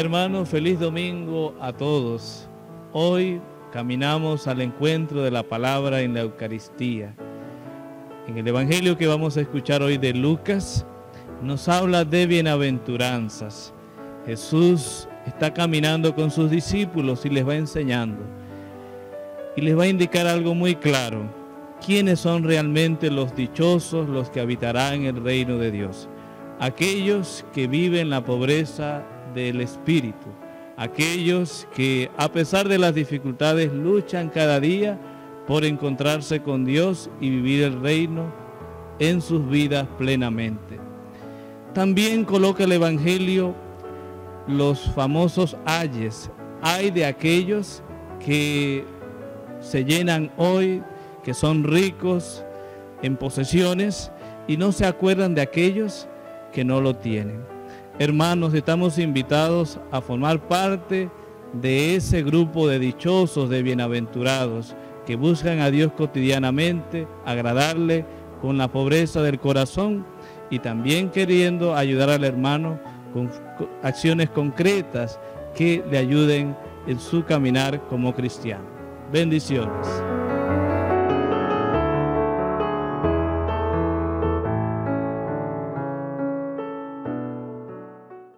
Hermanos, feliz domingo a todos. Hoy caminamos al encuentro de la palabra en la Eucaristía. En el Evangelio que vamos a escuchar hoy de Lucas, nos habla de bienaventuranzas. Jesús está caminando con sus discípulos y les va enseñando. Y les va a indicar algo muy claro. ¿Quiénes son realmente los dichosos, los que habitarán el reino de Dios? Aquellos que viven la pobreza del espíritu, aquellos que a pesar de las dificultades luchan cada día por encontrarse con Dios y vivir el reino en sus vidas plenamente. También coloca el Evangelio los famosos ayes. Ay de aquellos que se llenan hoy, que son ricos en posesiones y no se acuerdan de aquellos que no lo tienen. Hermanos, estamos invitados a formar parte de ese grupo de dichosos, de bienaventurados, que buscan a Dios cotidianamente, agradarle con la pobreza del corazón y también queriendo ayudar al hermano con acciones concretas que le ayuden en su caminar como cristiano. Bendiciones.